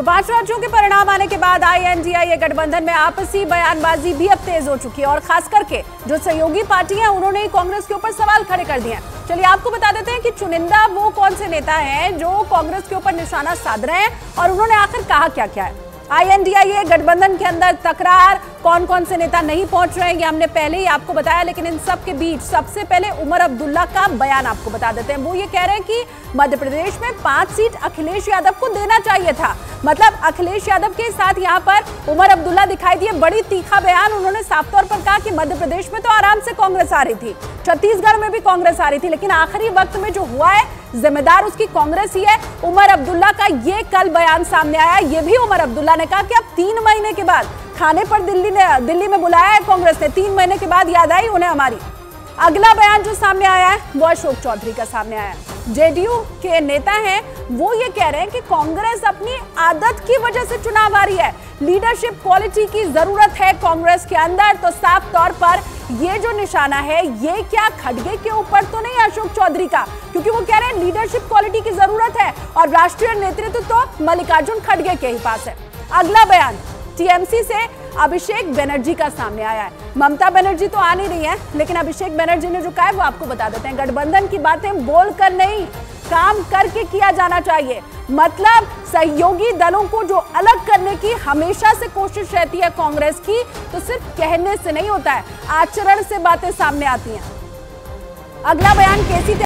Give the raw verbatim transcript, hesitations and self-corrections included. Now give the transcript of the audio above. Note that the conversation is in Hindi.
तो पांच राज्यों के परिणाम आने के बाद आई एन डी ए गठबंधन में आपसी बयानबाजी भी अब तेज हो चुकी है और खास करके जो सहयोगी पार्टी है उन्होंने कांग्रेस के ऊपर सवाल खड़े कर दिए हैं। चलिए आपको बता देते हैं कि चुनिंदा वो कौन से नेता हैं जो कांग्रेस के ऊपर निशाना साध रहे हैं और उन्होंने आखिर कहा क्या क्या है। आई एन डी ए गठबंधन के अंदर तकरार, कौन कौन से नेता नहीं पहुंच रहे हैं ये हमने पहले ही आपको बताया, लेकिन इन सब के बीच सबसे पहले उमर अब्दुल्ला का बयान आपको बता देते हैं। वो ये कह रहे हैं कि मध्य प्रदेश में पांच सीट अखिलेश यादव को देना चाहिए था। मतलब अखिलेश यादव के साथ यहाँ पर उमर अब्दुल्ला दिखाई दिए, बड़ी तीखा बयान। उन्होंने साफ तौर पर कहा कि मध्य प्रदेश में तो आराम से कांग्रेस आ रही थी, छत्तीसगढ़ में भी कांग्रेस आ रही थी, लेकिन आखिरी वक्त में जो हुआ है जिम्मेदार उसकी कांग्रेस ही है। उमर अब्दुल्ला का ये कल बयान सामने आया। ये भी उमर अब्दुल्ला ने कहा कि अब तीन महीने के बाद खाने पर दिल्ली ने दिल्ली में बुलाया है कांग्रेस ने, तीन महीने के बाद याद आई उन्हें हमारी। अगला बयान जो सामने आया है वो अशोक चौधरी का सामने आया है। जे डी यू के नेता हैं, वो ये कह रहे हैं कि कांग्रेस अपनी आदत की वजह से चुनाव आ रही है, लीडरशिप क्वालिटी की जरूरत है कांग्रेस के अंदर। तो साफ तौर पर ये जो निशाना है ये क्या खड़गे के ऊपर तो नहीं अशोक चौधरी का, क्योंकि वो कह रहे हैं लीडरशिप क्वालिटी की जरूरत है और राष्ट्रीय नेतृत्व तो मल्लिकार्जुन खड़गे के ही पास है। अगला बयान टी एम सी से अभिषेक बनर्जी का सामने आया है। ममता बनर्जी तो आ नहीं रही है, लेकिन अभिषेक बनर्जी ने जो कहा है वो आपको बता देते हैं। गठबंधन की बातें बोलकर नहीं, काम करके किया जाना चाहिए। मतलब सहयोगी दलों को जो अलग करने की हमेशा से कोशिश रहती है कांग्रेस की, तो सिर्फ कहने से नहीं होता है, आचरण से बातें सामने आती हैं। अगला बयान के सी